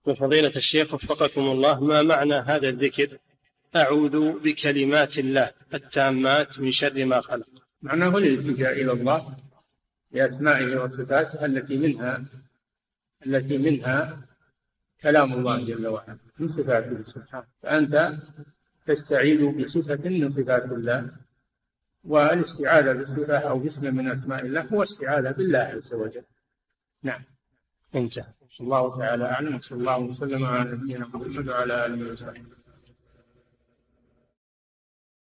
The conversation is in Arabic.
فضيلة الشيخ وفقكم الله، ما معنى هذا الذكر: أعوذ بكلمات الله التامات من شر ما خلق؟ معناه الالتجاء إلى الله بأسمائه وصفاته التي منها كلام الله جل وعلا من صفاته سبحانه، فأنت تستعيذ بصفة من صفات الله، والاستعاذة بصفة أو باسم من أسماء الله هو استعاذة بالله عز وجل. نعم. انتهى. الله تعالى أعلم، صلى الله وسلم على نبينا محمد وعلى آله وصحبه.